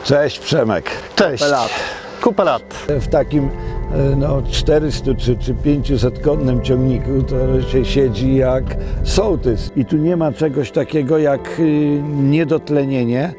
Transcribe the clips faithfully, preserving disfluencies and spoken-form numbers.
Cześć Przemek. Cześć. Kupę lat. Kupę lat. W takim no, czterystu czy, czy pięciuset konnym ciągniku to się siedzi jak sołtys. I tu nie ma czegoś takiego jak y, niedotlenienie.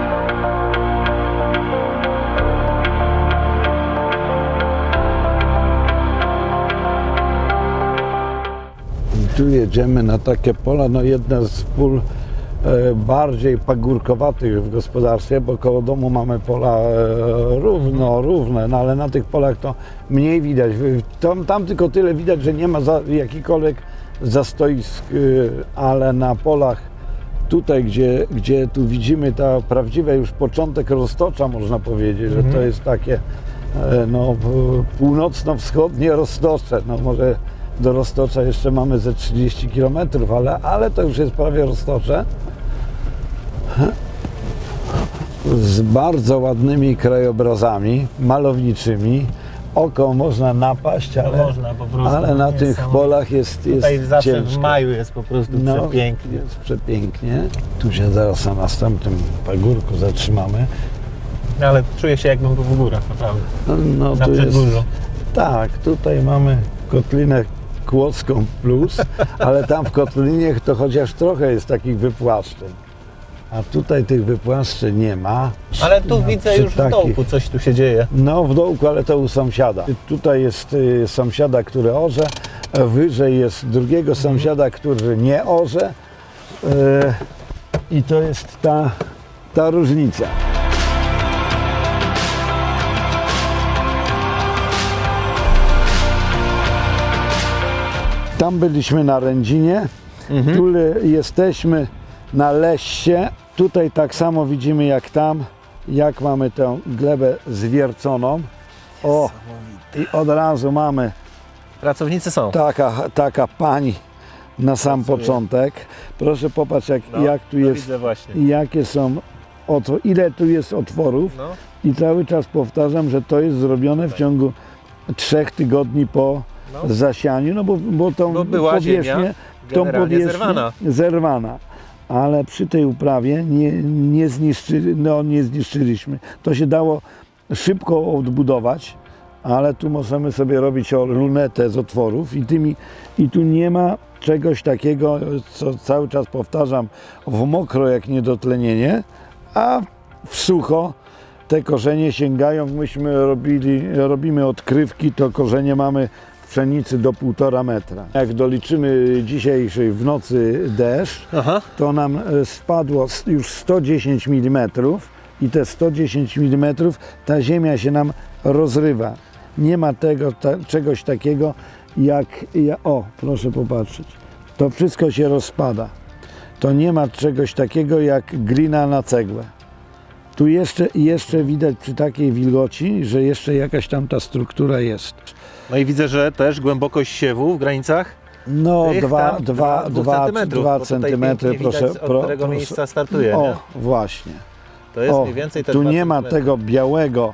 Tu jedziemy na takie pola, no jedna z pól e, bardziej pagórkowatych w gospodarstwie, bo koło domu mamy pola e, równo, równe, no ale na tych polach to mniej widać. Tam, tam tylko tyle widać, że nie ma za, jakikolwiek zastoisk, e, ale na polach tutaj, gdzie, gdzie tu widzimy ta prawdziwe już początek roztocza, można powiedzieć, mhm. że to jest takie e, no, północno-wschodnie roztocze, no może do Roztocza jeszcze mamy ze trzydzieści kilometrów, ale, ale to już jest prawie Roztocze. Z bardzo ładnymi krajobrazami malowniczymi. Oko można napaść, ale, no można, po prostu, ale na tych polach jest, jest Tutaj zawsze ciężko. W maju jest po prostu no, przepięknie. Jest przepięknie. Tu się zaraz na następnym pagórku zatrzymamy. Ale czuję się, jakbym był w górach, naprawdę. No, no, na tu jest, dużo. Tak, tutaj mamy kotlinę Kłodzką plus, ale tam w Kotlinie to chociaż trochę jest takich wypłaszczeń. A tutaj tych wypłaszczeń nie ma. Ale tu no, widzę już takich, w dołku coś tu się dzieje. No w dołku, ale to u sąsiada. Tutaj jest y, sąsiada, który orze, a wyżej jest drugiego sąsiada, który nie orze. Y, I to jest ta, ta różnica. Tam byliśmy na Rędzinie, mhm. tu jesteśmy na Leście. Tutaj tak samo widzimy jak tam, jak mamy tę glebę zwierconą. O, i od razu mamy Pracownicy są. taka, taka pani na sam początek. Proszę popatrz jak, no, jak tu no jest, widzę właśnie. jakie są otwory, ile tu jest otworów. No. I cały czas powtarzam, że to jest zrobione w ciągu trzech tygodni po no. zasianiu, no bo, bo tą bo była powierzchnię, tą powierzchnię zerwana. zerwana. Ale przy tej uprawie nie, nie, zniszczy, no, nie zniszczyliśmy. To się dało szybko odbudować, ale tu możemy sobie robić lunetę z otworów i, tymi, i tu nie ma czegoś takiego, co cały czas powtarzam, w mokro jak niedotlenienie, a w sucho te korzenie sięgają, myśmy robili, robimy odkrywki, to korzenie mamy w pszenicy do półtora metra. Jak doliczymy dzisiejszej w nocy deszcz, Aha. to nam spadło już sto dziesięć milimetrów i te sto dziesięć milimetrów ta ziemia się nam rozrywa. Nie ma tego, ta, czegoś takiego jak, ja, o proszę popatrzeć, to wszystko się rozpada. To nie ma czegoś takiego jak glina na cegłę. Tu jeszcze, jeszcze widać przy takiej wilgoci, że jeszcze jakaś tam ta struktura jest. No i widzę, że też głębokość siewu w granicach no dwa, dwa, dwa, dwa centymetry, proszę, widać, od którego proszę. miejsca startuje. O, nie? właśnie. To jest o, mniej więcej te tu nie ma centymetry. tego białego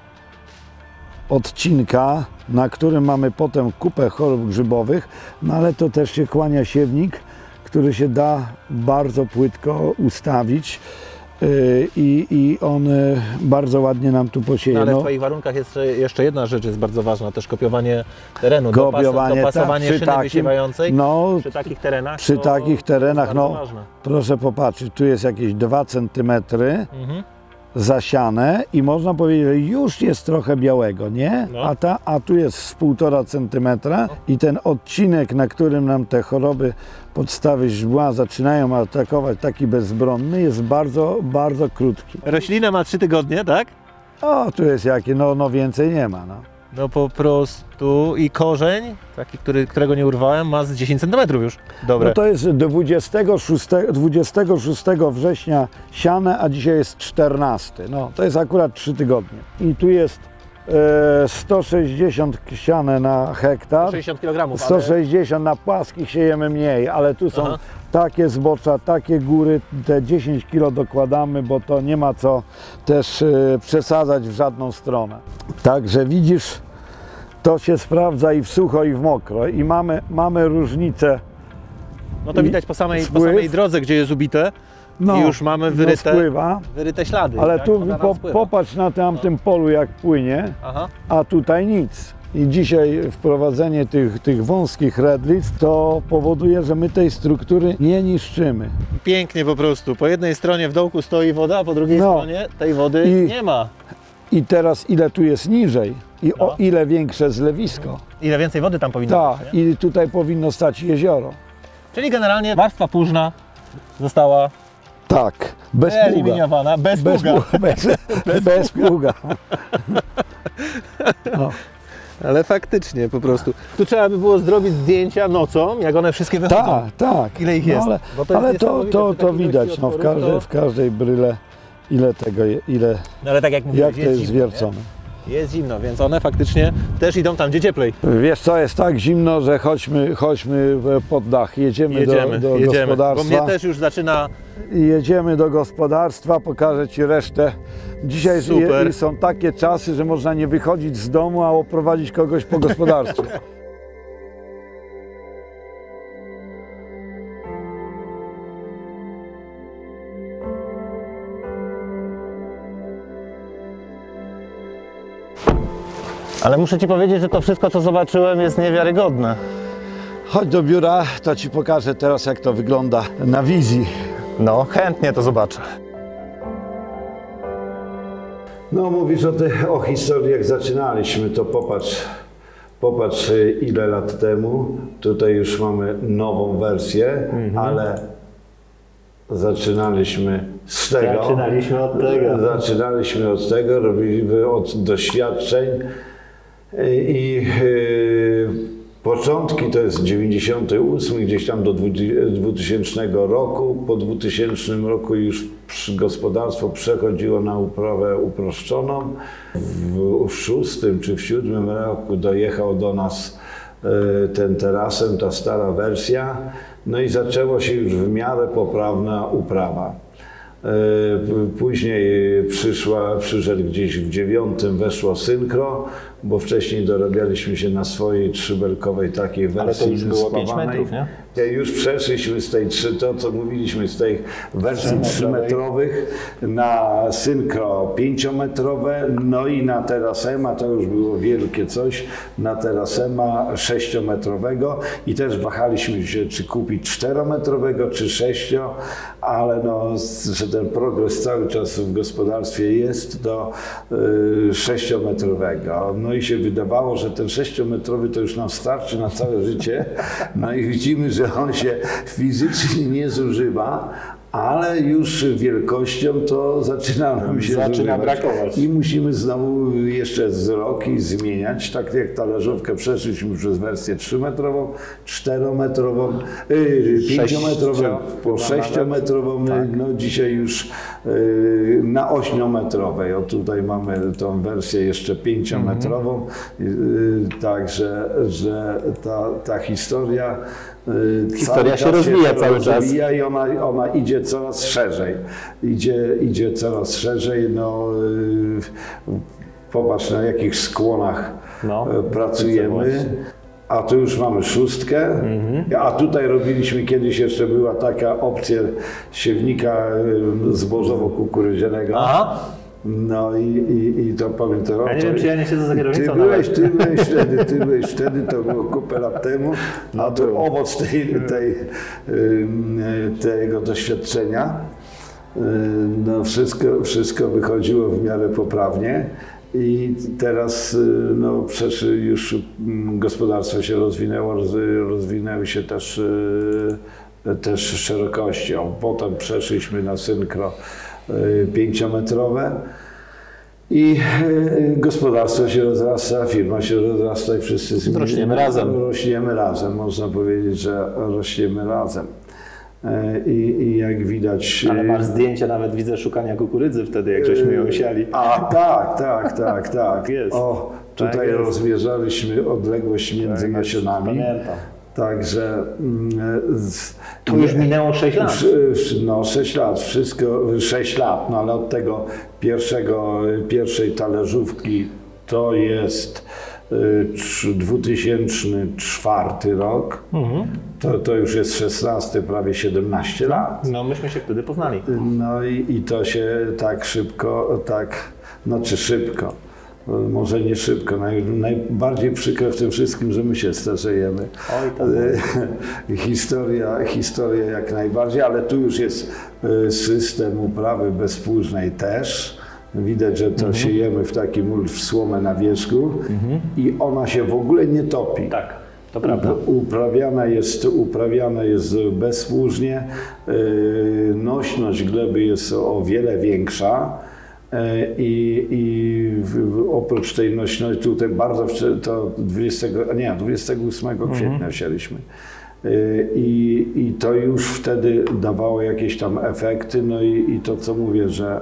odcinka, na którym mamy potem kupę chorób grzybowych, no ale to też się kłania siewnik, który się da bardzo płytko ustawić. I, i on bardzo ładnie nam tu posieje. No, ale w no, Twoich warunkach jest jeszcze jedna rzecz jest bardzo ważna, też kopiowanie terenu, kopiowanie, dopasowanie tak, szyny takim, wysiewającej no, przy takich terenach. Przy to, takich terenach, to no ważne. proszę popatrzeć, tu jest jakieś dwa centymetry mhm. zasiane i można powiedzieć, że już jest trochę białego, nie? No. A, ta, a tu jest z półtora centymetra no. i ten odcinek, na którym nam te choroby podstawy źdźbła zaczynają atakować, taki bezbronny, jest bardzo, bardzo krótki. Roślina ma trzy tygodnie, tak? O, tu jest jakie, no, no więcej nie ma, no. No po prostu i korzeń, taki, który, którego nie urwałem, ma z dziesięć centymetrów już. Dobre. No to jest dwudziestego szóstego, dwudziestego szóstego września siane, a dzisiaj jest czternasty. No, to jest akurat trzy tygodnie. I tu jest e, sto sześćdziesiąt siane na hektar. sto sześćdziesiąt kilogramów. sto sześćdziesiąt, ale... na płaskich siejemy mniej, ale tu są Aha. takie zbocza, takie góry, te dziesięć kilo dokładamy, bo to nie ma co też e, przesadzać w żadną stronę. Także widzisz, to się sprawdza i w sucho, i w mokro. I mamy, mamy różnicę. No to widać po samej, po samej drodze, gdzie jest ubite, No, I już mamy no wyryte, spływa, wyryte ślady. ale tak? tu Woda nam po, spływa. popatrz na tamtym polu jak płynie, Aha. a tutaj nic. I dzisiaj wprowadzenie tych, tych wąskich redlic to powoduje, że my tej struktury nie niszczymy. Pięknie po prostu. Po jednej stronie w dołku stoi woda, a po drugiej No. stronie tej wody I- nie ma. I teraz ile tu jest niżej i No. o ile większe zlewisko. Ile więcej wody tam powinno Tak, być, nie? i tutaj powinno stać jezioro. Czyli generalnie warstwa półżna została Tak, bez pługa. wyeliminowana, bez Bez, pługa. pługa. Bez, bez pługa. No. Ale faktycznie po prostu. Tu trzeba by było zrobić zdjęcia nocą, jak one wszystkie wychodzą. Tak, tak. Ile ich No, jest? ale Bo to jest ale to, niesamowite, to, przy to takiej widać ilości no, w, otworów, każdej, to- w każdej bryle, ile tego, je- ile, No ale tak jak mówiłeś, jak to jest zimno, zwiercone. nie? Jest zimno, więc one faktycznie też idą tam, gdzie cieplej. Wiesz co, jest tak zimno, że chodźmy, chodźmy pod dach, jedziemy, Jedziemy, do, do jedziemy. Bo gospodarstwa. mnie też już zaczyna... Jedziemy do gospodarstwa, pokażę Ci resztę. Dzisiaj Super. je, są takie czasy, że można nie wychodzić z domu, a oprowadzić kogoś po gospodarstwie. Ale muszę Ci powiedzieć, że to wszystko, co zobaczyłem, jest niewiarygodne. Chodź do biura, to Ci pokażę teraz, jak to wygląda na wizji. No, chętnie to zobaczę. No mówisz o, tych, o historii, jak zaczynaliśmy, to popatrz, popatrz ile lat temu. Tutaj już mamy nową wersję, Mhm. ale zaczynaliśmy z tego. Zaczynaliśmy od tego. Zaczynaliśmy od tego, robiliśmy od doświadczeń i, i yy, początki to jest dziewięćdziesiąty ósmy, gdzieś tam do dwutysięcznego roku. Po dwutysięcznym roku już przy- gospodarstwo przechodziło na uprawę uproszczoną. W, w szóstym czy w siódmym roku dojechał do nas e, ten terasem, ta stara wersja. No i zaczęło się już w miarę poprawna uprawa. E, p- Później przyszła, przyszedł gdzieś w dziewiątym, weszło synchro, bo wcześniej dorabialiśmy się na swojej trzybelkowej takiej wersji. to już było pięć spawanej. metrów, nie? Już przeszliśmy z tej trzy, to co mówiliśmy, z tej wersji trzymetrowych na synchro pięciometrowe, no i na terasema, to już było wielkie coś, na terasema sześciometrowego i też wahaliśmy się, czy kupić czterometrowego, czy sześcio, ale no, że ten progres cały czas w gospodarstwie jest, do y, sześciometrowego. No i się wydawało, że ten sześciometrowy to już nam starczy na całe życie, no i widzimy, że on się fizycznie nie zużywa, ale już wielkością to zaczyna nam się Zaczyna zużywać. brakować. I musimy znowu jeszcze z roki zmieniać, tak jak talerzówkę przeszliśmy przez wersję trzymetrową, czterometrową, yy, pięciometrową, po sześciometrową, no dzisiaj już yy, na ośmiometrowej. O tutaj mamy tą wersję jeszcze pięciometrową, yy, także że ta, ta historia yy, Historia cały się czas rozwija cały czas. rozwija i ona, ona idzie coraz szerzej. Idzie, idzie coraz szerzej. No, yy, popatrz, na jakich skłonach No, e, pracujemy. A tu już mamy szóstkę, Mhm. a tutaj robiliśmy kiedyś, jeszcze była taka opcja siewnika y, zbożowo-kukurydzianego. Aha. No i, i, i to pamiętam. Ja nie wiem, czy ja nie siedzę za Ty kierownicą byłeś, nawet. ty byłeś wtedy, ty byłeś wtedy, to było kupę lat temu, a to owoc tej, tej, ym, tego doświadczenia. Yy, No wszystko, wszystko wychodziło w miarę poprawnie i teraz yy, no, przecież już mm, gospodarstwo się rozwinęło, roz- rozwinęły się też, yy, też szerokością. Potem przeszliśmy na synchro yy, pięciometrowe. I e, gospodarstwo się rozrasta, firma się rozrasta i wszyscy z Rośniemy razem. Rośniemy razem, można powiedzieć, że rośniemy razem. E, I, i jak widać... Ale masz zdjęcia, nawet widzę, szukania kukurydzy wtedy, jak żeśmy ją siali. A tak, tak, tak, tak. Jest. O, tutaj Tak jest. rozmierzaliśmy odległość między nasionami. Pamiętam. Także... mm, z- To już minęło sześć lat. Wszy- wszy- No sześć lat, wszystko, sześć lat, no ale od tego pierwszego, pierwszej talerzówki to jest dwa tysiące czwarty rok, mhm. to, to już jest szesnaście, prawie siedemnaście lat. No myśmy się wtedy poznali. No i, i to się tak szybko, tak, znaczy szybko, może nie szybko, naj, najbardziej przykre w tym wszystkim, że my się starzejemy. Oj, tak. historia, historia jak najbardziej, ale tu już jest system uprawy bezpłużnej też. Widać, że to mhm. siejemy w taki mól w słomę na wierzchu mhm. i ona się w ogóle nie topi. Tak, to prawda. Uprawiana jest, uprawiana jest bezpłużnie, nośność gleby jest o wiele większa i, i oprócz tej nośności, tutaj bardzo to dwudziestego, nie, dwudziestego ósmego kwietnia mhm. sialiśmy. I, I to już wtedy dawało jakieś tam efekty, no i, i to co mówię, że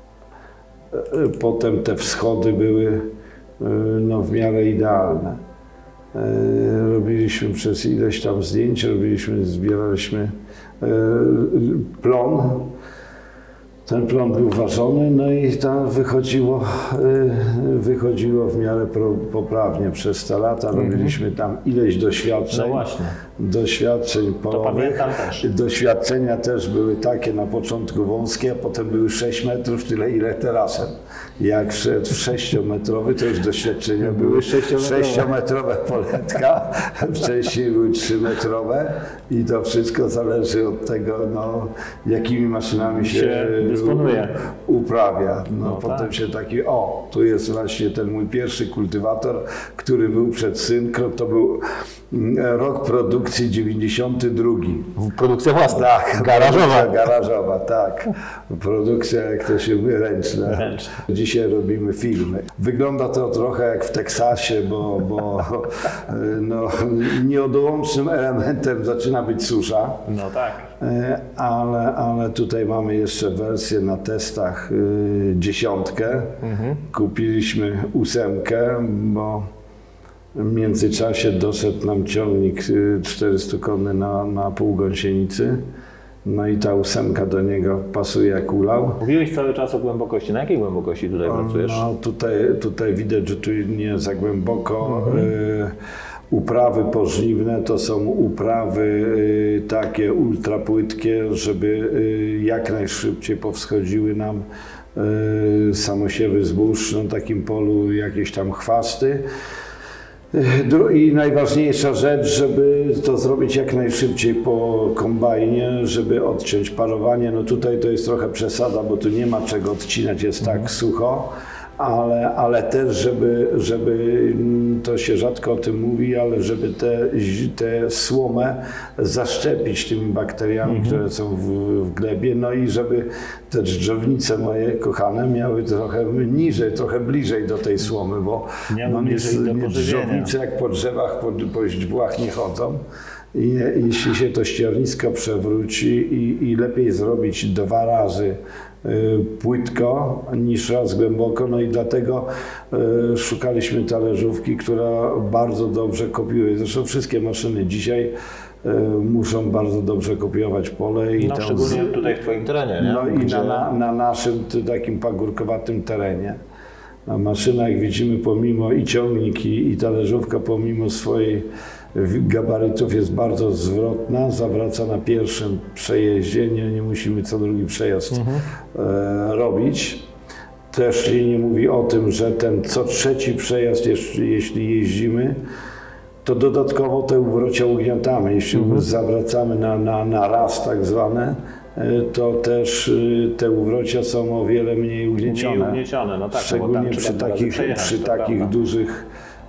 potem te wschody były no, w miarę idealne. Robiliśmy przez ileś tam zdjęć, robiliśmy, zbieraliśmy plon. Ten plon był ważony, no i tam wychodziło, wychodziło w miarę poprawnie przez te lata. Robiliśmy tam ileś doświadczeń. No właśnie. Doświadczeń polowych. To pamiętam też. Doświadczenia też były takie na początku wąskie, a potem były sześć metrów, tyle ile terasem. Jak wszedł w sześciometrowy, to już doświadczenia były sześciometrowe poletka, wcześniej były trzymetrowe i to wszystko zależy od tego, no, jakimi maszynami się, się dysponuje. uprawia. No, no potem tak. się taki, o, tu jest właśnie ten mój pierwszy kultywator, który był przed Synkro, to był rok produkcji dziewięćdziesiąty drugi. Produkcja własna, tak, garażowa. Garażowa, tak. Produkcja, jak to się mówi, ręczna. Ręczna. Dzisiaj robimy filmy. Wygląda to trochę jak w Teksasie, bo, bo no, nieodłącznym elementem zaczyna być susza. No tak. Ale, ale tutaj mamy jeszcze wersję na testach y, dziesiątkę. Mhm. Kupiliśmy ósemkę, bo w międzyczasie doszedł nam ciągnik czterystokonny na, na półgąsienicy. No i ta ósemka do niego pasuje jak ulał. Mówiłeś cały czas o głębokości. Na jakiej głębokości tutaj pracujesz? No tutaj, tutaj widać, że tu nie za głęboko. Mhm. Y, uprawy pożniwne to są uprawy y, takie ultra płytkie, żeby y, jak najszybciej powschodziły nam y, samosiewy zbóż na takim polu, jakieś tam chwasty. I najważniejsza rzecz, żeby to zrobić jak najszybciej po kombajnie, żeby odciąć parowanie. No tutaj to jest trochę przesada, bo tu nie ma czego odcinać, jest tak sucho, ale, ale też, żeby, żeby, to się rzadko o tym mówi, ale żeby te, te słomę zaszczepić tymi bakteriami, mhm. które są w, w glebie, no i żeby te dżdżownice moje kochane miały trochę niżej, trochę bliżej do tej słomy, bo no, nie, nie dżdżownice jak po drzewach, po, po źdźbłach nie chodzą. I jeśli się to ściernisko przewróci i, i lepiej zrobić dwa razy płytko niż raz głęboko, no i dlatego y, szukaliśmy talerzówki, która bardzo dobrze kopiuje. Zresztą wszystkie maszyny dzisiaj y, muszą bardzo dobrze kopiować pole. I no, tam szczególnie z, tutaj w Twoim terenie, nie? No Gdzie... i na, na naszym takim pagórkowatym terenie. A maszyna, jak widzimy, pomimo i ciągnik, i, i talerzówka, pomimo swojej gabarytów jest bardzo zwrotna, zawraca na pierwszym przejeździe, nie, nie musimy co drugi przejazd mhm. e, robić. Też się nie mówi o tym, że ten co trzeci przejazd, jeśli, jeśli jeździmy, to dodatkowo te uwrocia ugniatamy. Jeśli mhm. zawracamy na, na, na raz tak zwane, to też te uwrocia są o wiele mniej ugniecione. Mniej ugniecione, no tak, szczególnie przy takich, przy takich dużych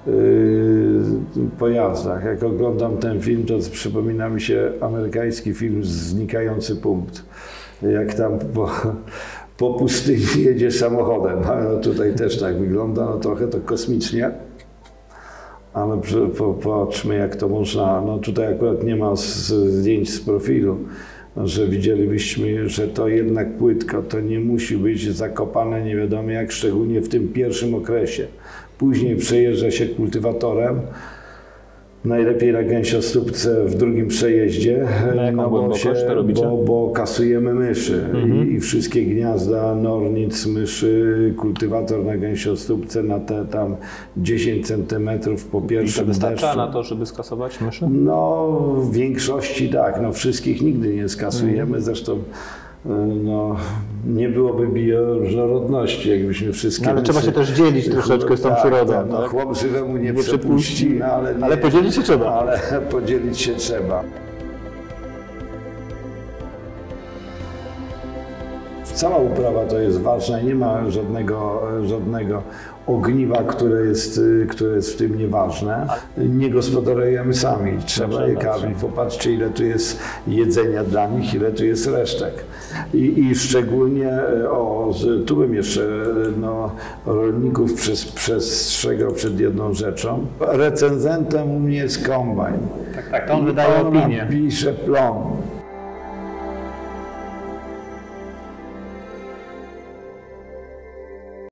pojazdach. Jak oglądam ten film, to przypomina mi się amerykański film Znikający punkt. Jak tam po, po pustyni jedzie samochodem. No tutaj też tak wygląda, no trochę to kosmicznie. Ale popatrzmy, jak to można, no tutaj akurat nie ma zdjęć z profilu, że widzielibyśmy, że to jednak płytko, to nie musi być zakopane nie wiadomo jak, szczególnie w tym pierwszym okresie. Później przejeżdża się kultywatorem, Najlepiej na gęsiostópce w drugim przejeździe, Na jaką no bo, głębokość się, to robicie? bo, bo kasujemy myszy Mhm. I, i wszystkie gniazda nornic, myszy, kultywator na gęsiostópce na te tam dziesięć centymetrów po I to pierwszym wystarcza deszczu. na to, żeby skasować myszy? No w większości tak, no wszystkich nigdy nie skasujemy, zresztą no, nie byłoby bioróżnorodności, jakbyśmy wszystkie... No, ale trzeba się też dzielić troszeczkę z tą tak, przyrodą, Tak, no, tak? chłop żywemu nie, Nie przepuści, przepuści, no, ale, nie, ale podzielić się trzeba. Ale podzielić się trzeba. Cała uprawa to jest ważna i nie ma żadnego, żadnego ogniwa, które jest, które jest w tym nieważne. Nie gospodarujemy sami, trzeba je karmić. Popatrzcie, ile tu jest jedzenia dla nich, ile tu jest resztek. I, i szczególnie, o, tu bym jeszcze no, rolników przez, przestrzegał przed jedną rzeczą. Recenzentem u mnie jest kombajn. Tak, tak, to on wydaje opinię. Pisze plon.